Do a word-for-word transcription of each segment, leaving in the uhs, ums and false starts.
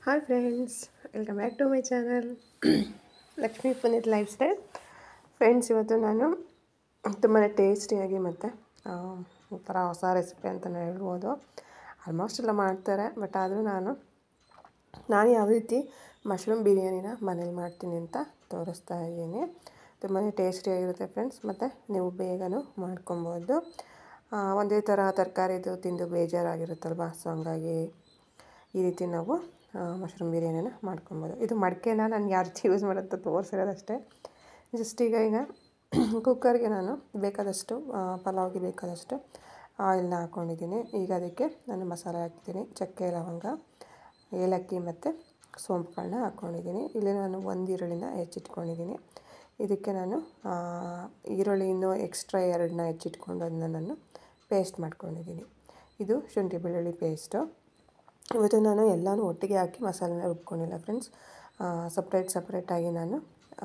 Hi friends, welcome back to my channel Lakshmi Puneeth lifestyle. Friends, ಇವತ್ತು ನಾನು ತುಂಬಾ ಟೇಸ್ಟಿಯಾಗಿ ಮತ್ತು ಒಂಥರ ಹೊಸ ರೆಸಿಪಿ ಅಂತಲೇ ಹೇಳ್ಬೋದು. ಆಲ್ಮೋಸ್ಟ್ ಎಲ್ಲ ಮಾಡ್ತಾರೆ, ಬಟ್ ಆದರೂ ನಾನು ನಾನು ಯಾವ ರೀತಿ ಮಶ್ರೂಮ್ ಬಿರಿಯಾನಿನ ಮನೇಲಿ ಮಾಡ್ತೀನಿ ಅಂತ ತೋರಿಸ್ತಾ ಇದ್ದೀನಿ. ತುಂಬಾ ಟೇಸ್ಟಿಯಾಗಿರುತ್ತೆ ಫ್ರೆಂಡ್ಸ್, ಮತ್ತು ನೀವು ಬೇಗನೂ ಮಾಡ್ಕೊಬೋದು. ಒಂದೇ ಥರ ತರಕಾರಿದು ತಿಂದು ಬೇಜಾರಾಗಿರುತ್ತಲ್ವ, ಸೊ ಹಂಗಾಗಿ ಈ ರೀತಿ ನಾವು ಮಶ್ರೂಮ್ ಬಿರಿಯಾನಿನ ಮಾಡ್ಕೊಬೋದು. ಇದು ಮಡಿಕೆನ ನಾನು ಯಾವ ರೀತಿ ಯೂಸ್ ಮಾಡೋದು ತೋರಿಸಿರೋದಷ್ಟೇ. ಜಸ್ಟ್ ಈಗ ಈಗ ಕುಕ್ಕರ್ಗೆ ನಾನು ಬೇಕಾದಷ್ಟು ಪಲಾವ್ಗೆ ಬೇಕಾದಷ್ಟು ಆಯಿಲ್ನ ಹಾಕ್ಕೊಂಡಿದ್ದೀನಿ. ಈಗ ಅದಕ್ಕೆ ನಾನು ಮಸಾಲೆ ಹಾಕ್ತೀನಿ. ಚಕ್ಕೆ, ಲವಂಗ, ಏಲಕ್ಕಿ ಮತ್ತು ಸೋಂಪುಗಳನ್ನ ಹಾಕ್ಕೊಂಡಿದ್ದೀನಿ. ಇಲ್ಲಿ ನಾನು ಒಂದು ಈರುಳ್ಳಿನ ಹೆಚ್ಚಿಟ್ಕೊಂಡಿದ್ದೀನಿ. ಇದಕ್ಕೆ ನಾನು ಈರುಳ್ಳಿ ಇನ್ನೂ ಎಕ್ಸ್ಟ್ರಾ ಎರಡನ್ನ ಹೆಚ್ಚಿಟ್ಕೊಂಡು ಅದನ್ನ ನಾನು ಪೇಸ್ಟ್ ಮಾಡ್ಕೊಂಡಿದ್ದೀನಿ. ಇದು ಶುಂಠಿ ಬೆಳ್ಳುಳ್ಳಿ ಪೇಸ್ಟು. ಇವತ್ತು ನಾನು ಎಲ್ಲನೂ ಒಟ್ಟಿಗೆ ಹಾಕಿ ಮಸಾಲೆನ ರುಬ್ಕೊಂಡಿಲ್ಲ ಫ್ರೆಂಡ್ಸ್. ಸಪ್ರೇಟ್ ಸಪ್ರೇಟಾಗಿ ನಾನು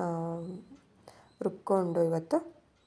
ರುಬ್ಕೊಂಡು ಇವತ್ತು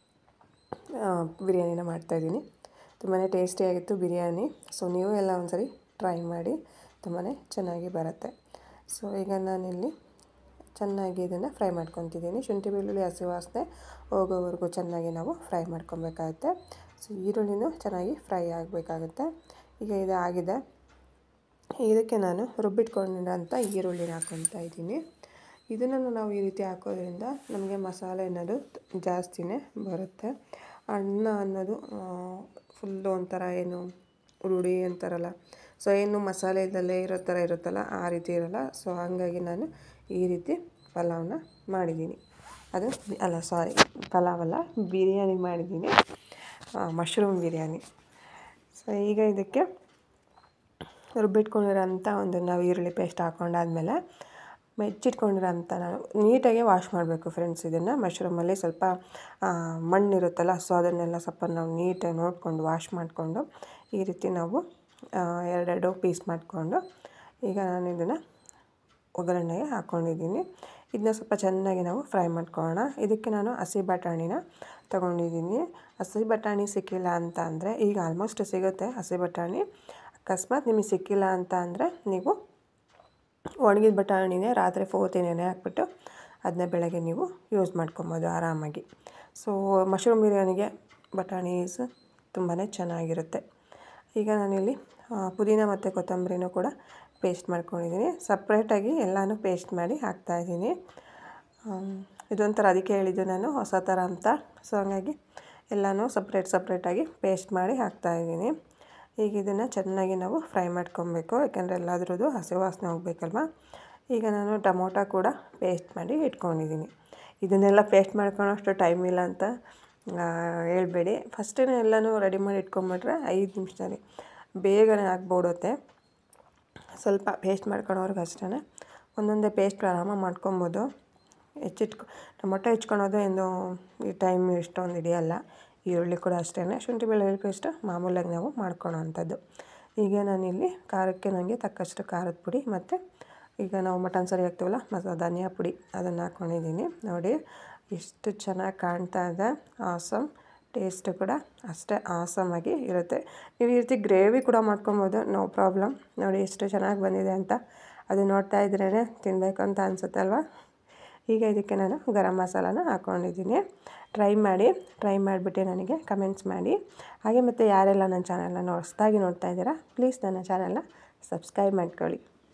ಬಿರಿಯಾನಿನ ಮಾಡ್ತಾಯಿದ್ದೀನಿ. ತುಂಬಾ ಟೇಸ್ಟಿಯಾಗಿತ್ತು ಬಿರಿಯಾನಿ. ಸೊ ನೀವು ಎಲ್ಲ ಒಂದ್ಸರಿ ಟ್ರೈ ಮಾಡಿ, ತುಂಬಾ ಚೆನ್ನಾಗಿ ಬರುತ್ತೆ. ಸೊ ಈಗ ನಾನಿಲ್ಲಿ ಚೆನ್ನಾಗಿ ಇದನ್ನು ಫ್ರೈ ಮಾಡ್ಕೊತಿದ್ದೀನಿ. ಶುಂಠಿ ಬೆಳ್ಳುಳ್ಳಿ ಹಸಿ ವಾಸನೆ ಹೋಗೋವರೆಗೂ ಚೆನ್ನಾಗಿ ನಾವು ಫ್ರೈ ಮಾಡ್ಕೊಬೇಕಾಗುತ್ತೆ. ಸೊ ಈರುಳ್ಳಿನೂ ಚೆನ್ನಾಗಿ ಫ್ರೈ ಆಗಬೇಕಾಗುತ್ತೆ. ಈಗ ಇದು ಆಗಿದೆ. ಇದಕ್ಕೆ ನಾನು ರುಬ್ಬಿಟ್ಕೊಂಡಿರೋಂಥ ಈರುಳ್ಳಿನ ಹಾಕ್ಕೊತಾ ಇದ್ದೀನಿ. ಇದನ್ನು ನಾವು ಈ ರೀತಿ ಹಾಕೋದ್ರಿಂದ ನಮಗೆ ಮಸಾಲೆ ಅನ್ನೋದು ಜಾಸ್ತಿನೇ ಬರುತ್ತೆ. ಅನ್ನ ಅನ್ನೋದು ಫುಲ್ಲು ಒಂಥರ ಏನು ಹುರುಳಿ ಅಂತಾರಲ್ಲ, ಸೊ ಏನು ಮಸಾಲೆ ಇಲ್ಲದಲ್ಲೇ ಇರೋ ಥರ ಇರುತ್ತಲ್ಲ, ಆ ರೀತಿ ಇರೋಲ್ಲ. ಸೊ ಹಾಗಾಗಿ ನಾನು ಈ ರೀತಿ ಪಲಾವ್ನ ಮಾಡಿದ್ದೀನಿ. ಅದು ಅಲ್ಲ ಸಾರಿ ಪಲಾವಲ್ಲ, ಬಿರಿಯಾನಿ ಮಾಡಿದ್ದೀನಿ, ಮಶ್ರೂಮ್ ಬಿರಿಯಾನಿ. ಸೊ ಈಗ ಇದಕ್ಕೆ ರುಬ್ಬಿಟ್ಕೊಂಡಿರೋಂಥ ಒಂದು ನಾವು ಈರುಳ್ಳಿ ಪೇಸ್ಟ್ ಹಾಕ್ಕೊಂಡಾದ್ಮೇಲೆ ಹೆಚ್ಚಿಟ್ಕೊಂಡಿರೋಂಥ ನಾನು ನೀಟಾಗಿ ವಾಶ್ ಮಾಡಬೇಕು ಫ್ರೆಂಡ್ಸ್. ಇದನ್ನು ಮಶ್ರೂಮಲ್ಲಿ ಸ್ವಲ್ಪ ಮಣ್ಣಿರುತ್ತಲ್ಲ, ಸೊ ಅದನ್ನೆಲ್ಲ ಸ್ವಲ್ಪ ನಾವು ನೀಟಾಗಿ ನೋಡಿಕೊಂಡು ವಾಶ್ ಮಾಡಿಕೊಂಡು ಈ ರೀತಿ ನಾವು ಎರಡೆರಡು ಪೀಸ್ ಮಾಡಿಕೊಂಡು ಈಗ ನಾನು ಇದನ್ನು ಒಗ್ಗರಣೆಗೆ ಹಾಕ್ಕೊಂಡಿದ್ದೀನಿ. ಇದನ್ನ ಸ್ವಲ್ಪ ಚೆನ್ನಾಗಿ ನಾವು ಫ್ರೈ ಮಾಡ್ಕೊಳ್ಳೋಣ. ಇದಕ್ಕೆ ನಾನು ಹಸಿ ಬಟಾಣಿನ ತೊಗೊಂಡಿದ್ದೀನಿ. ಹಸಿ ಬಟಾಣಿ ಸಿಕ್ಕಿಲ್ಲ ಅಂತ ಅಂದರೆ, ಈಗ ಆಲ್ಮೋಸ್ಟ್ ಸಿಗುತ್ತೆ ಹಸಿ ಬಟಾಣಿ. ಅಕಸ್ಮಾತ್ ನಿಮಗೆ ಸಿಕ್ಕಿಲ್ಲ ಅಂತ ಅಂದರೆ ನೀವು ಒಣಗಿದ ಬಟಾಣಿನೇ ರಾತ್ರಿ ಪೂರ್ತಿ ನೆನೆ ಹಾಕ್ಬಿಟ್ಟು ಅದನ್ನ ಬೆಳಗ್ಗೆ ನೀವು ಯೂಸ್ ಮಾಡ್ಕೊಬೋದು ಆರಾಮಾಗಿ. ಸೊ ಮಶ್ರೂಮ್ ಬಿರಿಯಾನಿಗೆ ಬಟಾಣೀಸ್ ತುಂಬಾ ಚೆನ್ನಾಗಿರುತ್ತೆ. ಈಗ ನಾನಿಲ್ಲಿ ಪುದೀನ ಮತ್ತು ಕೊತ್ತಂಬರಿನೂ ಕೂಡ ಪೇಸ್ಟ್ ಮಾಡ್ಕೊಂಡಿದ್ದೀನಿ. ಸಪ್ರೇಟಾಗಿ ಎಲ್ಲನೂ ಪೇಸ್ಟ್ ಮಾಡಿ ಹಾಕ್ತಾಯಿದ್ದೀನಿ. ಇದೊಂಥರ ಅದಕ್ಕೆ ಹೇಳಿದ್ದು ನಾನು ಹೊಸ ಥರ ಅಂತ. ಸೊ ಹಾಗಾಗಿ ಎಲ್ಲನೂ ಸಪ್ರೇಟ್ ಸಪ್ರೇಟಾಗಿ ಪೇಸ್ಟ್ ಮಾಡಿ ಹಾಕ್ತಾಯಿದ್ದೀನಿ. ಈಗ ಇದನ್ನು ಚೆನ್ನಾಗಿ ನಾವು ಫ್ರೈ ಮಾಡ್ಕೊಬೇಕು, ಯಾಕೆಂದರೆ ಎಲ್ಲಾದ್ರದ್ದು ಹಸಿ ವಾಸನೆ ಹೋಗಬೇಕಲ್ವ. ಈಗ ನಾನು ಟೊಮೊಟೊ ಕೂಡ ಪೇಸ್ಟ್ ಮಾಡಿ ಇಟ್ಕೊಂಡಿದ್ದೀನಿ. ಇದನ್ನೆಲ್ಲ ಪೇಸ್ಟ್ ಮಾಡ್ಕೊಳ್ಳೋಷ್ಟು ಟೈಮ್ ಇಲ್ಲ ಅಂತ ಹೇಳ್ಬೇಡಿ. ಫಸ್ಟೇ ಎಲ್ಲನೂ ರೆಡಿ ಮಾಡಿ ಇಟ್ಕೊಂಬಿಟ್ರೆ ಐದು ನಿಮಿಷದಲ್ಲಿ ಬೇಗನೆ ಆಗ್ಬಿಡುತ್ತೆ. ಸ್ವಲ್ಪ ಪೇಸ್ಟ್ ಮಾಡ್ಕೊಳ್ಳೋರ್ಗೆ ಅಷ್ಟೇ ಒಂದೊಂದೇ ಪೇಸ್ಟ್ ಆರಾಮಾಗಿ ಮಾಡ್ಕೊಬೋದು. ಹೆಚ್ಚಿಟ್ಕೊ ಟೊಮೊಟೊ ಹೆಚ್ಕೊಳೋದು ಏನು ಈ ಟೈಮ್ ಇಷ್ಟೊಂದು ಹಿಡಿಯಲ್ಲ. ಈರುಳ್ಳಿ ಕೂಡ ಅಷ್ಟೇ. ಶುಂಠಿ ಬೆಳ್ಳುಳ್ಳಿ ಪೇಸ್ಟ್ ಮಾಮೂಲಾಗಿ ನಾವು ಮಾಡ್ಕೊಳ್ಳೋ ಅಂಥದ್ದು. ಈಗ ನಾನಿಲ್ಲಿ ಖಾರಕ್ಕೆ ನನಗೆ ತಕ್ಕಷ್ಟು ಖಾರದ ಪುಡಿ ಮತ್ತು ಈಗ ನಾವು ಮಟನ್ ಸಾರಿ ಹಾಕ್ತೀವಲ್ಲ ಮಸ ಧನಿಯಾ ಪುಡಿ ಅದನ್ನು ಹಾಕ್ಕೊಂಡಿದ್ದೀನಿ. ನೋಡಿ ಎಷ್ಟು ಚೆನ್ನಾಗಿ ಕಾಣ್ತಾ ಇದೆ. ಆಸಮ್ ಟೇಸ್ಟು ಕೂಡ ಅಷ್ಟೇ ಆಸಮಾಗಿ ಇರುತ್ತೆ. ನೀವು ಈ ರೀತಿ ಗ್ರೇವಿ ಕೂಡ ಮಾಡ್ಕೊಬೋದು, ನೋ ಪ್ರಾಬ್ಲಮ್. ನೋಡಿ ಎಷ್ಟು ಚೆನ್ನಾಗಿ ಬಂದಿದೆ ಅಂತ. ಅದು ನೋಡ್ತಾ ಇದ್ರೇ ತಿನ್ನಬೇಕು ಅಂತ ಅನಿಸುತ್ತೆ ಅಲ್ವಾ. ಈಗ ಇದಕ್ಕೆ ನಾನು ಗರಂ ಮಸಾಲಾನ ಹಾಕ್ಕೊಂಡಿದ್ದೀನಿ. ಟ್ರೈ ಮಾಡಿ ಟ್ರೈ ಮಾಡಿಬಿಟ್ಟು ನನಗೆ ಕಮೆಂಟ್ಸ್ ಮಾಡಿ. ಹಾಗೆ ಮತ್ತು ಯಾರೆಲ್ಲ ನನ್ನ ಚಾನಲ್ನ ಹೊಸದಾಗಿ ನೋಡ್ತಾ ಇದ್ದೀರಾ, ಪ್ಲೀಸ್ ನನ್ನ ಚಾನಲ್ನ ಸಬ್ಸ್ಕ್ರೈಬ್ ಮಾಡ್ಕೊಳ್ಳಿ.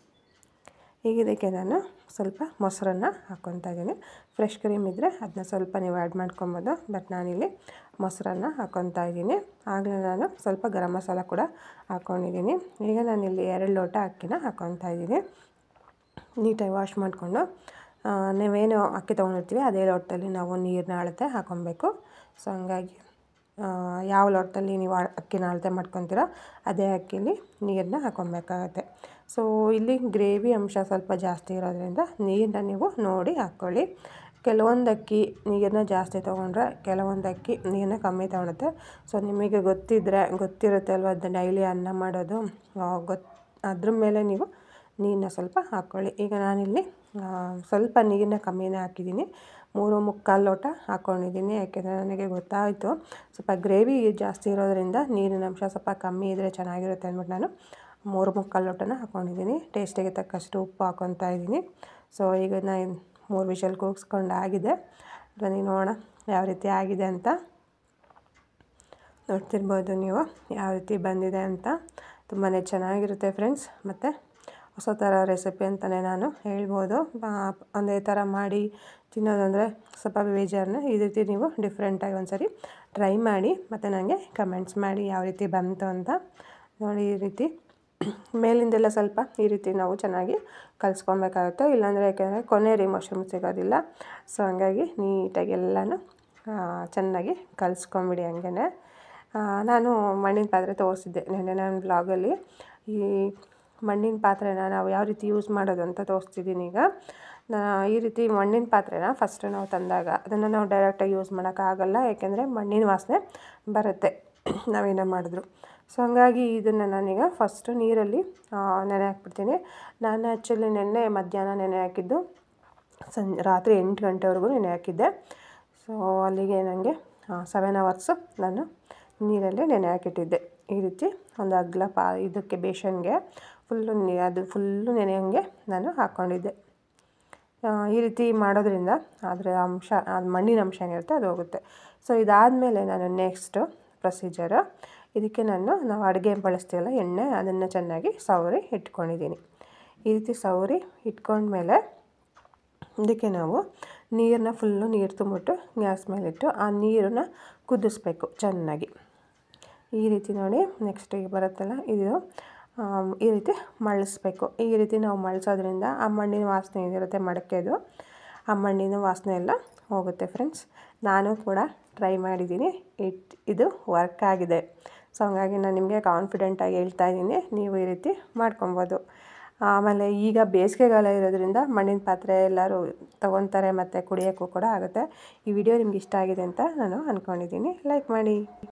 ಈಗ ಇದಕ್ಕೆ ನಾನು ಸ್ವಲ್ಪ ಮೊಸರನ್ನ ಹಾಕ್ಕೊತಾ ಇದ್ದೀನಿ. ಫ್ರೆಶ್ ಕ್ರೀಮ್ ಇದ್ದರೆ ಅದನ್ನ ಸ್ವಲ್ಪ ನೀವು ಆ್ಯಡ್ ಮಾಡ್ಕೊಬೋದು, ಬಟ್ ನಾನಿಲ್ಲಿ ಮೊಸರನ್ನ ಹಾಕ್ಕೊತಾ ಇದ್ದೀನಿ. ಆಗಲೇ ನಾನು ಸ್ವಲ್ಪ ಗರಂ ಮಸಾಲ ಕೂಡ ಹಾಕ್ಕೊಂಡಿದ್ದೀನಿ. ಈಗ ನಾನಿಲ್ಲಿ ಎರಡು ಲೋಟ ಅಕ್ಕಿನ ಹಾಕ್ಕೊತಾ ಇದ್ದೀನಿ. ನೀಟಾಗಿ ವಾಶ್ ಮಾಡಿಕೊಂಡು ನೀವೇನು ಅಕ್ಕಿ ತೊಗೊಂಡಿರ್ತೀವಿ ಅದೇ ಲೋಟದಲ್ಲಿ ನಾವು ನೀರನ್ನ ಅಳತೆ ಹಾಕ್ಕೊಬೇಕು. ಸೊ ಹಂಗಾಗಿ ಯಾವ ಲೋಟದಲ್ಲಿ ನೀವು ಅಕ್ಕಿನ ಅಳತೆ ಮಾಡ್ಕೊತೀರೋ ಅದೇ ಅಕ್ಕಿಲಿ ನೀರನ್ನ ಹಾಕ್ಕೊಬೇಕಾಗತ್ತೆ. ಸೊ ಇಲ್ಲಿ ಗ್ರೇವಿ ಅಂಶ ಸ್ವಲ್ಪ ಜಾಸ್ತಿ ಇರೋದ್ರಿಂದ ನೀರನ್ನ ನೀವು ನೋಡಿ ಹಾಕ್ಕೊಳ್ಳಿ. ಕೆಲವೊಂದು ಅಕ್ಕಿ ನೀರನ್ನ ಜಾಸ್ತಿ ತೊಗೊಂಡ್ರೆ ಕೆಲವೊಂದು ಅಕ್ಕಿ ನೀರನ್ನ ಕಮ್ಮಿ ತೊಗೊಳುತ್ತೆ. ಸೊ ನಿಮಗೆ ಗೊತ್ತಿದ್ದರೆ ಗೊತ್ತಿರುತ್ತೆ ಅಲ್ವ, ಅದು ಡೈಲಿ ಅನ್ನ ಮಾಡೋದು ಗೊತ್ತು, ಅದ್ರ ಮೇಲೆ ನೀವು ನೀರನ್ನ ಸ್ವಲ್ಪ ಹಾಕ್ಕೊಳ್ಳಿ. ಈಗ ನಾನಿಲ್ಲಿ ಸ್ವಲ್ಪ ನೀರನ್ನ ಕಮ್ಮಿನೇ ಹಾಕಿದ್ದೀನಿ. ಮೂರು ಮುಕ್ಕಾಲು ಲೋಟ ಹಾಕ್ಕೊಂಡಿದ್ದೀನಿ. ಯಾಕೆಂದರೆ ನನಗೆ ಗೊತ್ತಾಯಿತು ಸ್ವಲ್ಪ ಗ್ರೇವಿ ಜಾಸ್ತಿ ಇರೋದರಿಂದ ನೀರಿನ ಅಂಶ ಸ್ವಲ್ಪ ಕಮ್ಮಿ ಇದ್ದರೆ ಚೆನ್ನಾಗಿರುತ್ತೆ ಅಂದ್ಬಿಟ್ಟು ನಾನು ಮೂರು ಮುಕ್ಕಾಲು ಲೋಟನ ಹಾಕ್ಕೊಂಡಿದ್ದೀನಿ. ಟೇಸ್ಟಿಗೆ ತಕ್ಕಷ್ಟು ಉಪ್ಪು ಹಾಕ್ಕೊತಾ ಇದ್ದೀನಿ. ಸೊ ಈಗ ನಾನು ಮೂರು ವಿಷಲ್ ಕೂಗಿಸ್ಕೊಂಡು ಆಗಿದೆ. ಬನ್ನಿ ನೋಡೋಣ ಯಾವ ರೀತಿ ಆಗಿದೆ ಅಂತ. ನೋಡ್ತಿರ್ಬೋದು ನೀವು ಯಾವ ರೀತಿ ಬಂದಿದೆ ಅಂತ. ತುಂಬಾ ಚೆನ್ನಾಗಿರುತ್ತೆ ಫ್ರೆಂಡ್ಸ್. ಮತ್ತು ಹೊಸ ಥರ ರೆಸಿಪಿ ಅಂತಲೇ ನಾನು ಹೇಳ್ಬೋದು. ಒಂದೇ ಥರ ಮಾಡಿ ತಿನ್ನೋದಂದರೆ ಸ್ವಲ್ಪ ಬೇಜಾರನ್ನ. ಈ ರೀತಿ ನೀವು ಡಿಫ್ರೆಂಟಾಗಿ ಒಂದು ಸರಿ ಟ್ರೈ ಮಾಡಿ ಮತ್ತು ನನಗೆ ಕಮೆಂಟ್ಸ್ ಮಾಡಿ ಯಾವ ರೀತಿ ಬಂತು ಅಂತ. ನೋಡಿ ಈ ರೀತಿ ಮೇಲಿಂದೆಲ್ಲ ಸ್ವಲ್ಪ ಈ ರೀತಿ ನಾವು ಚೆನ್ನಾಗಿ ಕಲಿಸ್ಕೊಬೇಕಾಗುತ್ತೆ. ಇಲ್ಲಾಂದರೆ ಯಾಕೆಂದರೆ ಕೊನೆ ರೀ ಮಶ್ರೂಮ್ ಸಿಗೋದಿಲ್ಲ. ಸೊ ಹಂಗಾಗಿ ನೀಟಾಗಿ ಎಲ್ಲನೂ ಚೆನ್ನಾಗಿ ಕಲಿಸ್ಕೊಂಬಿಡಿ. ಹಂಗೆ ನಾನು ಮಣ್ಣಿನ ಪಾತ್ರೆ ತೋರಿಸಿದ್ದೆ ನೆನ್ನೆ ನನ್ನ ಬ್ಲಾಗಲ್ಲಿ. ಈ ಮಣ್ಣಿನ ಪಾತ್ರೆನ ನಾವು ಯಾವ ರೀತಿ ಯೂಸ್ ಮಾಡೋದು ಅಂತ ತೋರಿಸ್ತಿದ್ದೀನಿ ಈಗ. ಈ ರೀತಿ ಮಣ್ಣಿನ ಪಾತ್ರೆನ ಫಸ್ಟು ನಾವು ತಂದಾಗ ಅದನ್ನು ನಾವು ಡೈರೆಕ್ಟಾಗಿ ಯೂಸ್ ಮಾಡೋಕ್ಕಾಗಲ್ಲ. ಯಾಕೆಂದರೆ ಮಣ್ಣಿನ ವಾಸನೆ ಬರುತ್ತೆ ನಾವೇನೋ ಮಾಡಿದ್ರು. ಸೊ ಹಂಗಾಗಿ ಇದನ್ನು ನಾನೀಗ ಫಸ್ಟು ನೀರಲ್ಲಿ ನೆನೆ ಹಾಕ್ಬಿಡ್ತೀನಿ. ನಾನು ಆ್ಯಕ್ಚುಲಿ ನೆನ್ನೆ ಮಧ್ಯಾಹ್ನ ನೆನೆ ಹಾಕಿದ್ದು, ಸಂಜೆ ರಾತ್ರಿ ಎಂಟು ಗಂಟೆವರೆಗೂ ನೆನೆ ಹಾಕಿದ್ದೆ. ಸೊ ಅಲ್ಲಿಗೆ ನನಗೆ ಸೆವೆನ್ ಅವರ್ಸು ನಾನು ನೀರಲ್ಲಿ ನೆನೆ ಹಾಕಿಟ್ಟಿದ್ದೆ. ಈ ರೀತಿ ಒಂದು ಅಗಲ ಪಾ ಇದಕ್ಕೆ ಬೇಷನ್ಗೆ ಫುಲ್ಲು ನೀ ಅದು ಫುಲ್ಲು ನೆನೆಯೋಂಗೆ ನಾನು ಹಾಕ್ಕೊಂಡಿದ್ದೆ. ಈ ರೀತಿ ಮಾಡೋದ್ರಿಂದ ಅದರ ಅಂಶ, ಅದು ಮಣ್ಣಿನ ಅಂಶ ಏನಿರುತ್ತೆ ಅದು ಹೋಗುತ್ತೆ. ಸೊ ಇದಾದಮೇಲೆ ನಾನು ನೆಕ್ಸ್ಟು ಪ್ರೊಸೀಜರು, ಇದಕ್ಕೆ ನಾನು ನಾವು ಅಡುಗೆ ಬಳಸ್ತೀವಲ್ಲ ಎಣ್ಣೆ, ಅದನ್ನು ಚೆನ್ನಾಗಿ ಸವರಿ ಇಟ್ಕೊಂಡಿದ್ದೀನಿ. ಈ ರೀತಿ ಸವರಿ ಇಟ್ಕೊಂಡ್ಮೇಲೆ ಇದಕ್ಕೆ ನಾವು ನೀರನ್ನ ಫುಲ್ಲು ನೀರು ತುಂಬಿಟ್ಟು ಗ್ಯಾಸ್ ಮೇಲಿಟ್ಟು ಆ ನೀರನ್ನು ಕುದಿಸ್ಬೇಕು ಚೆನ್ನಾಗಿ. ಈ ರೀತಿ ನೋಡಿ ನೆಕ್ಸ್ಟ್ ಈಗ ಬರುತ್ತಲ್ಲ ಇದು ಈ ರೀತಿ ಮಳಿಸ್ಬೇಕು. ಈ ರೀತಿ ನಾವು ಮಳಿಸೋದ್ರಿಂದ ಆ ಮಣ್ಣಿನ ವಾಸನೆ ಏನಿರುತ್ತೆ ಮಡಕೆದು, ಆ ಮಣ್ಣಿನ ವಾಸನೆ ಎಲ್ಲ ಹೋಗುತ್ತೆ ಫ್ರೆಂಡ್ಸ್. ನಾನು ಕೂಡ ಟ್ರೈ ಮಾಡಿದ್ದೀನಿ. ಇಟ್ ಇದು ವರ್ಕ್ ಆಗಿದೆ. ಸೊ ಹಂಗಾಗಿ ನಾನು ನಿಮಗೆ ಕಾನ್ಫಿಡೆಂಟಾಗಿ ಹೇಳ್ತಾ ಇದ್ದೀನಿ, ನೀವು ಈ ರೀತಿ ಮಾಡ್ಕೊಬೋದು. ಆಮೇಲೆ ಈಗ ಬೇಸಿಗೆಗಾಲ ಇರೋದ್ರಿಂದ ಮಣ್ಣಿನ ಪಾತ್ರೆ ಎಲ್ಲರೂ ತೊಗೊತಾರೆ ಮತ್ತು ಕುಡಿಯೋಕ್ಕೂ ಕೂಡ ಆಗುತ್ತೆ. ಈ ವಿಡಿಯೋ ನಿಮ್ಗೆ ಇಷ್ಟ ಆಗಿದೆ ಅಂತ ನಾನು ಅಂದ್ಕೊಂಡಿದ್ದೀನಿ. ಲೈಕ್ ಮಾಡಿ.